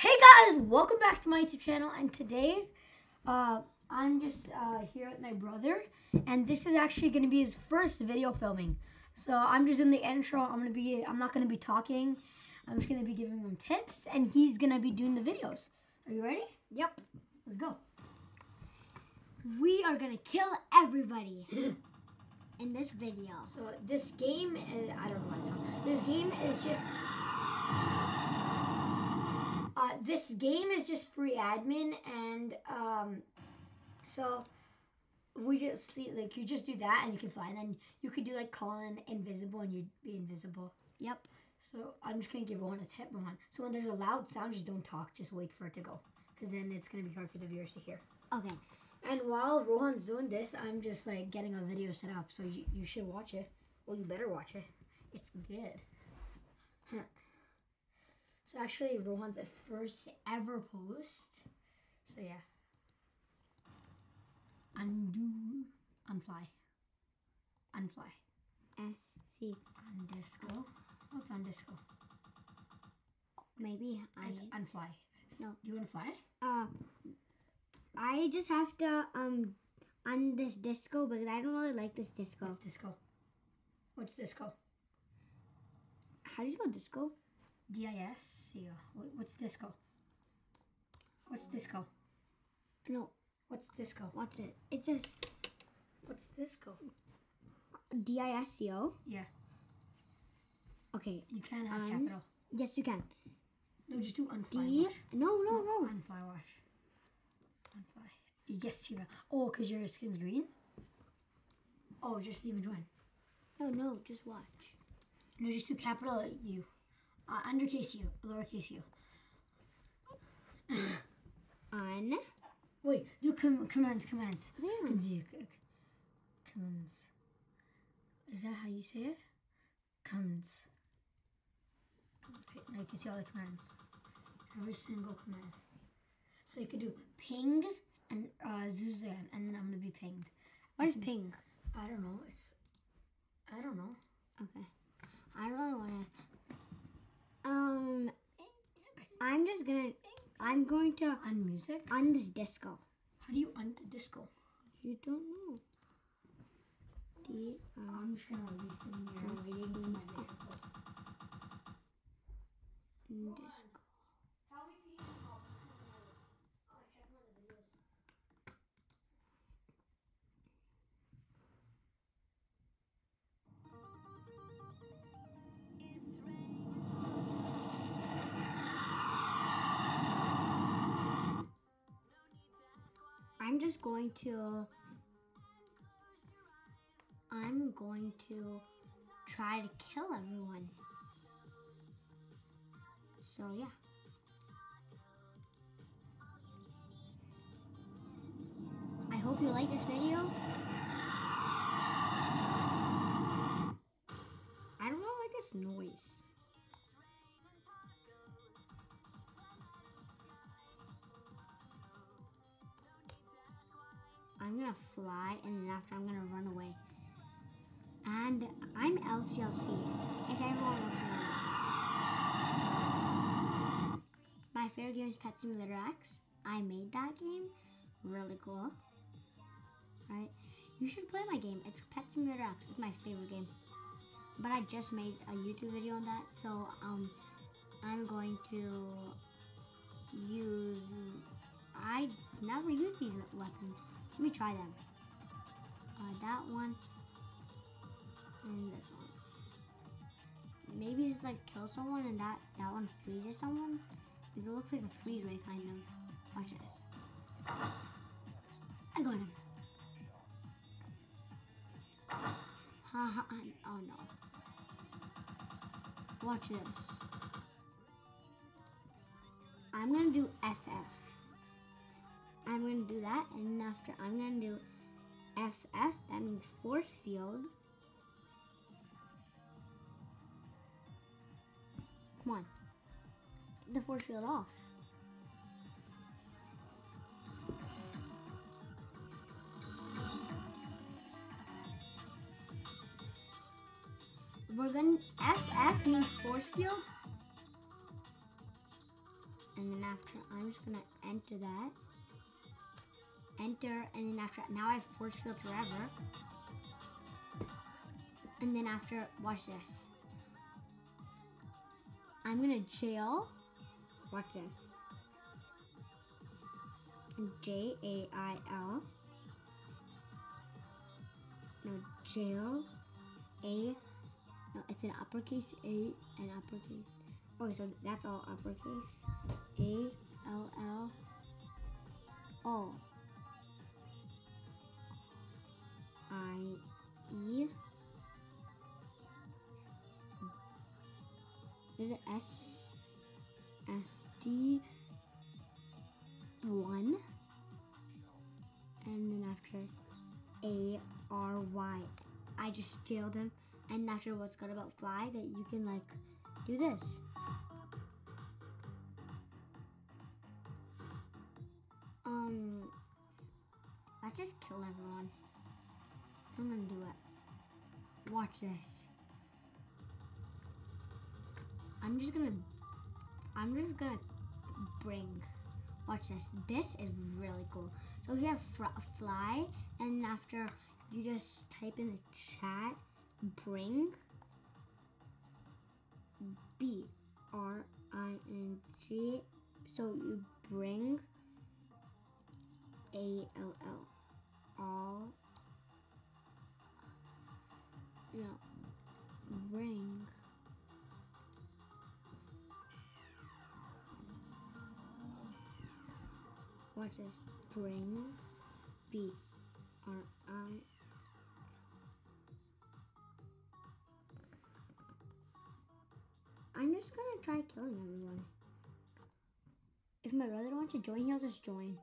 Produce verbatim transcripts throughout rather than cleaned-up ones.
Hey guys, welcome back to my YouTube channel, and today uh, I'm just uh, here with my brother, and this is actually going to be his first video filming. So I'm just doing the intro. I'm gonna be I'm not gonna be talking. I'm just gonna be giving him tips, and he's gonna be doing the videos. Are you ready? Yep. Let's go. We are gonna kill everybody in this video. So this game is, I don't know what now. This game is just uh, this game is just free admin, and um, so we just see like you just do that and you can fly, and then you could do like calling invisible and you'd be invisible. Yep. So I'm just gonna give Rohan a tip, Rohan. So when there's a loud sound, just don't talk. Just wait for it to go, because then it's gonna be hard for the viewers to hear. Okay. And while Rohan's doing this, I'm just like getting a video set up, so you, you should watch it. Well, you better watch it. It's good. Huh. So actually, Rohan's the first ever post. So yeah. Undo, unfly, unfly. S C. Undisco. What's undisco? Maybe I. It's unfly. No. Do you want to fly? Uh, I just have to um on this disco because I don't really like this disco. What's disco? What's disco? How do you spell disco? D I S C O. What's disco? What's disco? No. What's disco? What's it? It's just What's disco? D I S C O. Yeah. Okay. You can have Un- capital. Yes, you can. No, just do unfly D. wash. No, no, no. Unfly wash. Unfly. Yes, Tira. Oh, because your skin's green? Oh, just leave it join. No, no. Just watch. No, just do capital U. Uh, undercase U. Lowercase U. Un. Wait, do com commands, commands. Yeah. So you can see, uh, commands. Is that how you say it? Commands. Now you can see all the commands. Every single command. So you could do ping and uh, Zuzan, and then I'm gonna be pinged. What is ping? I don't know. It's. I don't know. Okay. I don't really want to. Um. I'm just gonna. I'm going to On music? on this disco. How do you on the disco? You don't know. D. I'm Um. just gonna release it in here. I'm reading my video. Disco. I'm just going to. I'm going to try to kill everyone. So yeah. I hope you like this video. I don't really like this noise. I'm gonna fly, and then after I'm gonna run away. And I'm L C L C, if everyone wants to know that. My favorite game is Pet Simulator X. I made that game. Really cool. Alright. You should play my game. It's Pet Simulator X. It's my favorite game. But I just made a YouTube video on that. So um I'm going to use I never use these weapons. Let me try them. Uh, that one and this one. Maybe it's like kill someone and that, that one freezes someone. It looks like a freeze ray kind of. Watch this. I got him. Ha ha. Oh no. Watch this. I'm gonna do F F. I'm going to do that, and after I'm going to do F F, that means force field. Come on. The force field off. We're going to, F F means force field. And And then after, I'm just gonna enter that. Enter, and then after, now I have force field forever. And then after, watch this. I'm gonna jail. Watch this. J A I L. No, jail. A. No, it's an uppercase A and uppercase. Oh, so that's all uppercase. A L L O I E. Is it S S D one? And then after A R Y. I just jailed him. And after what's good about fly, that you can like do this. Um, let's just kill everyone. So I'm gonna do it. Watch this. I'm just gonna, I'm just gonna bring. Watch this. This is really cool. So we have fly, and after you just type in the chat, bring, B R I N G. So you bring A L L. All. No. Bring. Watch this. Bring. B R I. I'm just gonna try killing everyone. If my brother wants to join, he'll just join.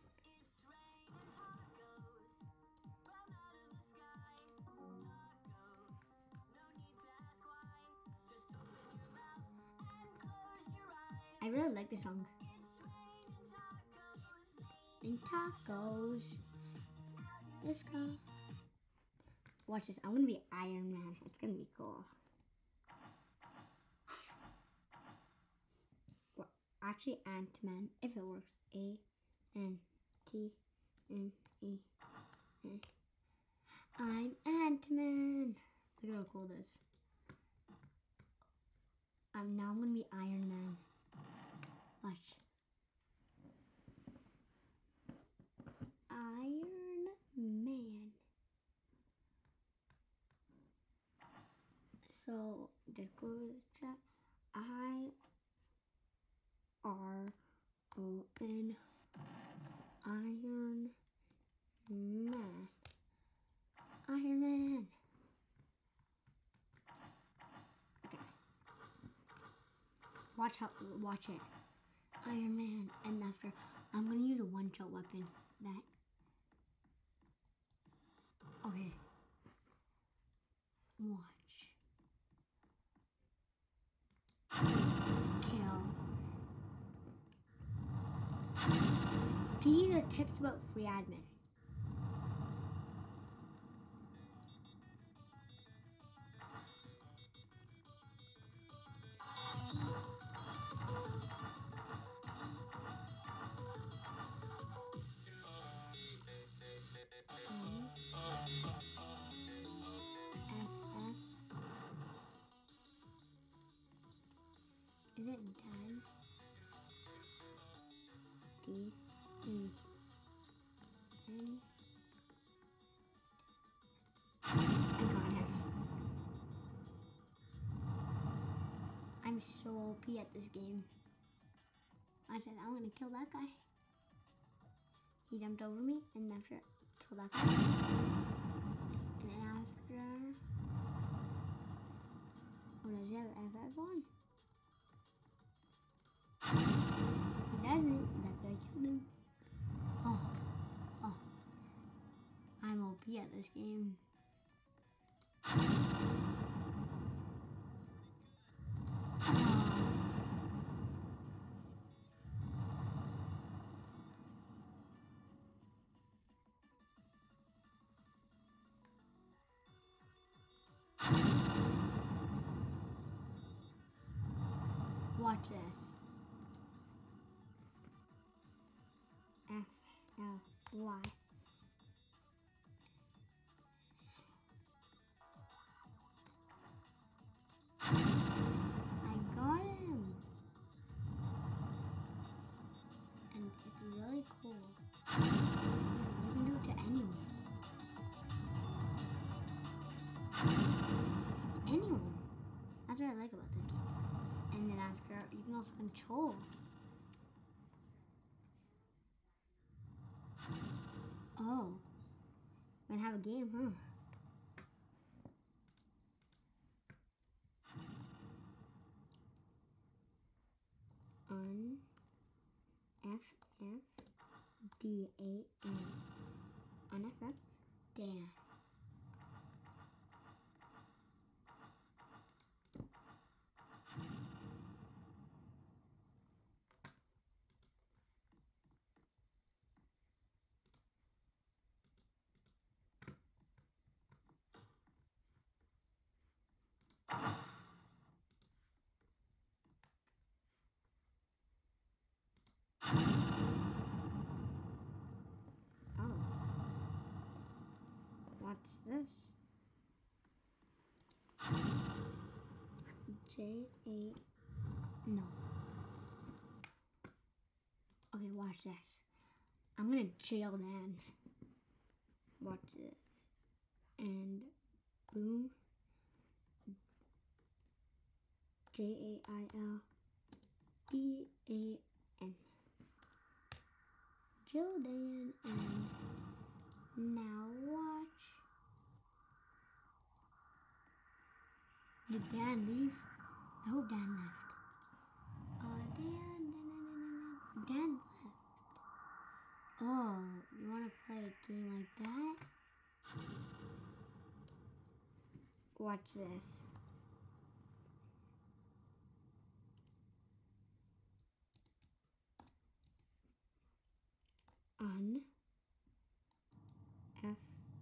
I really like this song. And tacos. Let's go. Watch this. I'm gonna be Iron Man. It's gonna be cool. Well, actually, Ant-Man, if it works. A N T M E N. I'm Ant-Man. Look at how cool it is. I'm now I'm gonna be Iron Man. Watch. Iron Man. So just go to the chat. I R O N. Iron Man. Iron Man. Okay. Watch how. Watch it. Iron Man. And after, I'm gonna use a one-shot weapon. That. Okay. Watch. Kill. These are tips about free admin. Is it done? D E N. I got him. I'm so O P at this game. I said I'm gonna kill that guy. He jumped over me, and after kill that guy. And then after, oh, does he have F F on? He doesn't. That's why I killed him. Oh, oh. I'm O P at this game. Watch this. Why? I got him! And it's really cool. You can do it to anyone. Anyone. That's what I like about this game. And then after, you can also control. Oh. We're gonna have a game, huh? Un F F D A N. Un F F Dan. Oh. What's this? J A No. Okay, watch this. I'm gonna jail Dan. Watch this. And boom. J A I L D A N. Jildan, and now watch. Did Dan leave? I hope Dan left. Uh, Dan, Dan, Dan, Dan, Dan left. Oh, you want to play a game like that? Watch this. Un F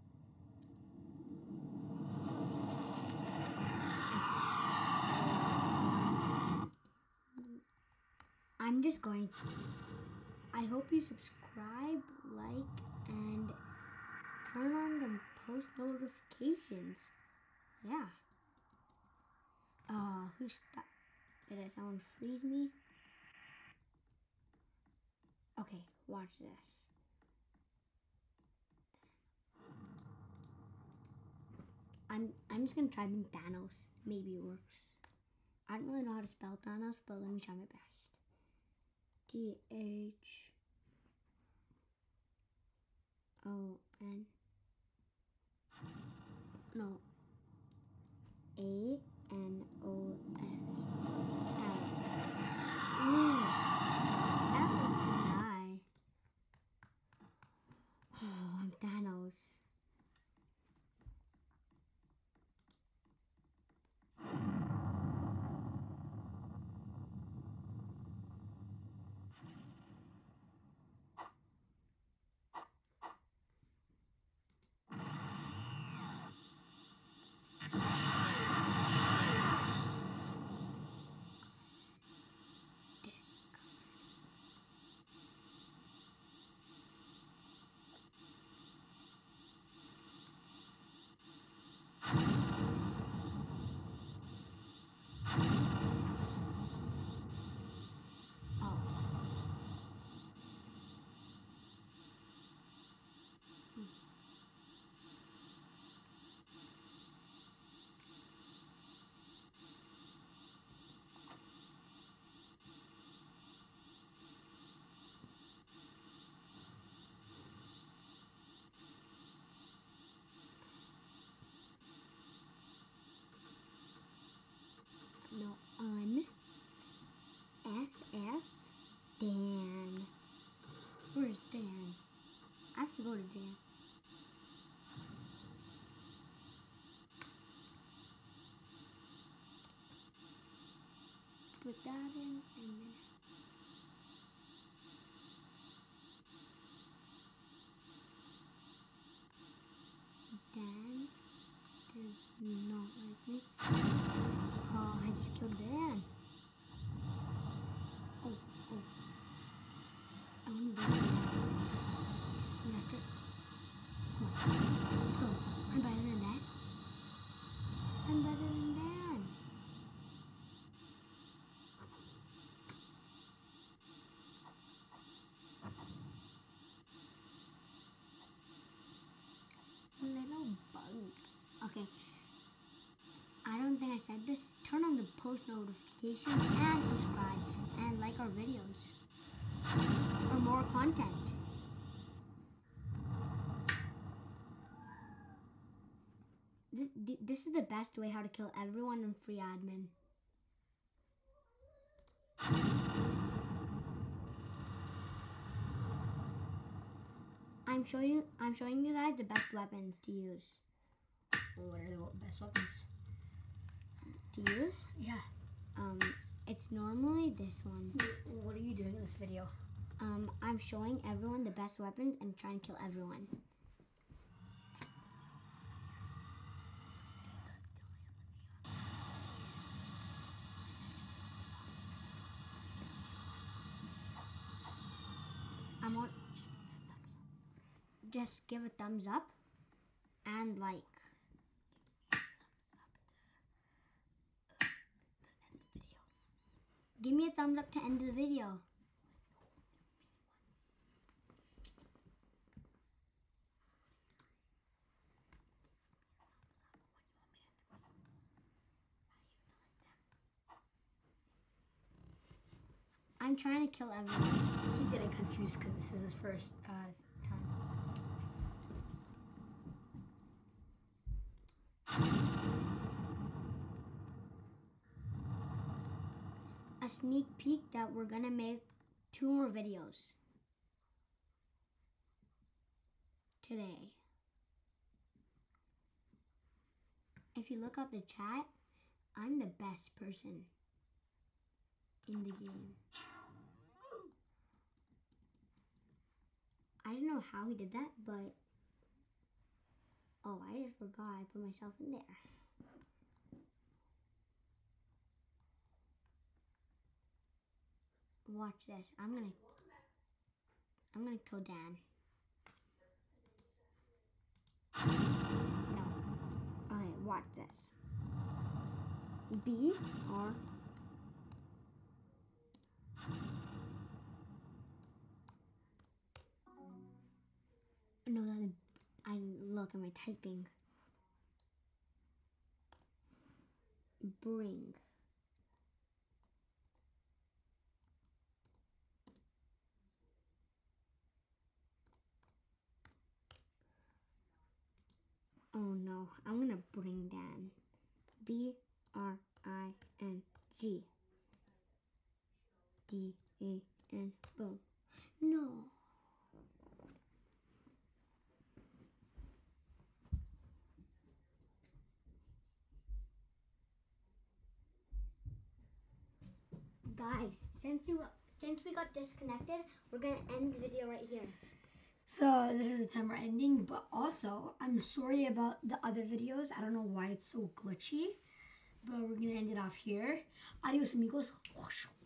I'm just going. I hope you subscribe, like, and turn on the post notifications. Yeah. Uh, who's that? Did someone freeze me? Okay, watch this. I'm I'm just gonna try being Thanos. Maybe it works. I don't really know how to spell Thanos, but let me try my best. T H O N No. A N O S. Ooh, that looks nice. Oh, I'm Thanos. No, un F F Dan. Where's Dan? I have to go to Dan. Put that in and then Dan does not like me. Oh, I just killed Dan. Oh, oh. I want to bring him back. We have just turn on the post notifications and subscribe and like our videos for more content. This, this is the best way how to kill everyone in free admin. I'm showing you I'm showing you guys the best weapons to use. What are the best weapons to use? Yeah. Um, it's normally this one. What are you doing in this video? Um, I'm showing everyone the best weapons and trying to kill everyone. I'm on. Just give a thumbs up and like. Give me a thumbs up to end the video. I'm trying to kill everyone. He's getting confused because this is his first uh, time. A sneak peek that we're gonna make two more videos today. If you look at the chat, I'm the best person in the game. I don't know how he did that, but oh, I just forgot I put myself in there. Watch this. I'm gonna I'm gonna kill Dan. No. Okay, watch this. B R No, that's I look at my typing. Bring. Oh no, I'm gonna bring Dan. B R I N G. D A N. Boom. No. Guys, since you since we got disconnected, we're gonna end the video right here. So this is the time we're ending, but also I'm sorry about the other videos. I don't know why it's so glitchy, but we're gonna end it off here. Adios amigos.